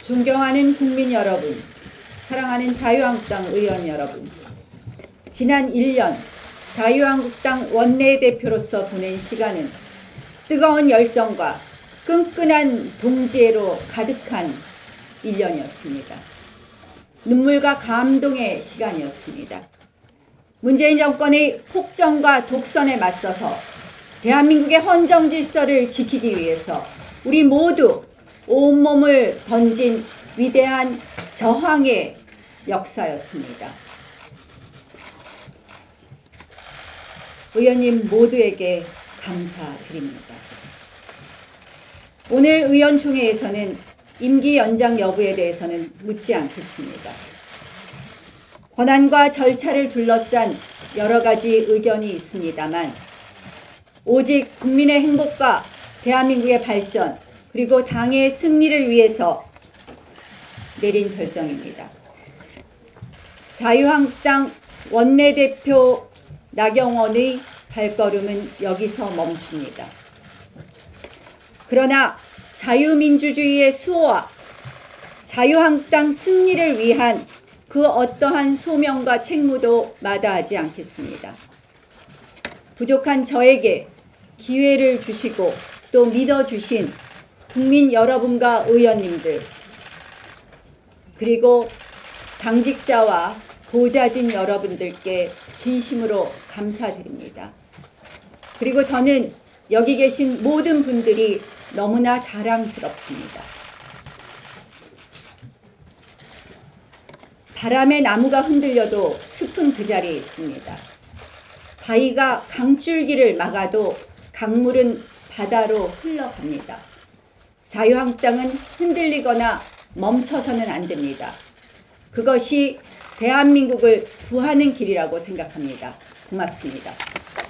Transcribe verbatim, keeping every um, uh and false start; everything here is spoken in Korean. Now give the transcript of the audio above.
존경하는 국민 여러분, 사랑하는 자유한국당 의원 여러분, 지난 일 년 자유한국당 원내대표로서 보낸 시간은 뜨거운 열정과 끈끈한 동지애로 가득한 일 년이었습니다. 눈물과 감동의 시간이었습니다. 문재인 정권의 폭정과 독선에 맞서서 대한민국의 헌정 질서를 지키기 위해서 우리 모두 온몸을 던진 위대한 저항의 역사였습니다. 의원님 모두에게 감사드립니다. 오늘 의원총회에서는 임기 연장 여부에 대해서는 묻지 않겠습니다. 권한과 절차를 둘러싼 여러 가지 의견이 있습니다만 오직 국민의 행복과 대한민국의 발전 그리고 당의 승리를 위해서 내린 결정입니다. 자유한국당 원내대표 나경원의 발걸음은 여기서 멈춥니다. 그러나 자유민주주의의 수호와 자유한국당 승리를 위한 그 어떠한 소명과 책무도 마다하지 않겠습니다. 부족한 저에게 기회를 주시고 또 믿어주신 국민 여러분과 의원님들 그리고 당직자와 보좌진 여러분들께 진심으로 감사드립니다. 그리고 저는 여기 계신 모든 분들이 너무나 자랑스럽습니다. 바람에 나무가 흔들려도 숲은 그 자리에 있습니다. 바위가 강줄기를 막아도 강물은 바다로 흘러갑니다. 자유한국당은 흔들리거나 멈춰서는 안 됩니다. 그것이 대한민국을 구하는 길이라고 생각합니다. 고맙습니다.